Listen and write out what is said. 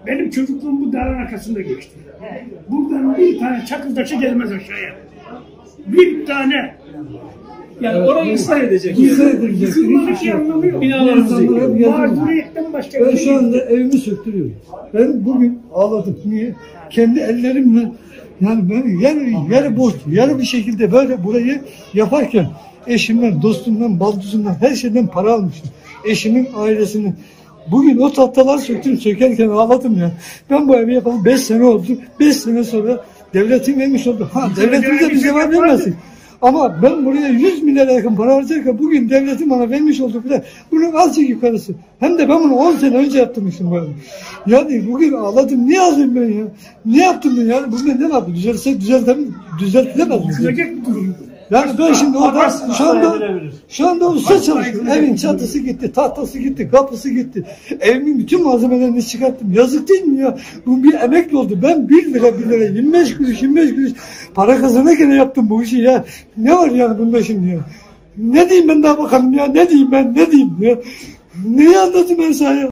Benim çocukluğum bu dağın arkasında geçti. Buradan bir tane çakıl taşı gelmez aşağıya. Bir tane. Yani orayı ıslah edecek. Islah edecek. Hiçbir şey anlamı yok. Binalarımızı yıkıyor. Mağduriyetten başka Ben bir şey şu anda evimi söktürüyorum. Ben bugün ağladım. Niye? Kendi ellerimle, yani ben yarı boş, yarı bir şekilde böyle burayı yaparken eşimden, dostumdan, baldızımdan, her şeyden para almıştım. Eşimin ailesinin. Bugün o tahtalar sökerken ağladım ya. Ben bu evi yapalı 5 sene oldu. 5 sene sonra devletin vermiş oldu. Devletin de bize var vermesin. Ama ben buraya 100 milyara yakın para harcarken bugün devletin bana vermiş olduğu bile bunun azıcık yukarısı. Hem de ben bunu 10 sene önce yaptırmışım böyle. Yani bugün ağladım. Niye ağlayayım ben ya? Ne yaptım ben yani? Bugün ne yaptım? Düzeltilemez mi? kıracak bir durum. Yani ben şimdi orada şu anda usta çalışıyorum. Evin çatısı gitti, tahtası gitti, kapısı gitti. Evimin bütün malzemelerini çıkarttım. Yazık değil mi ya? Bu bir emek oldu. Ben 1 lira 25 kuruş para kazanırken yaptım bu işi ya. Ne var yani bunda şimdi ya? Ne diyeyim ben daha bakalım ya? Ne diyeyim ya? Neyi anlatayım ben sana ya?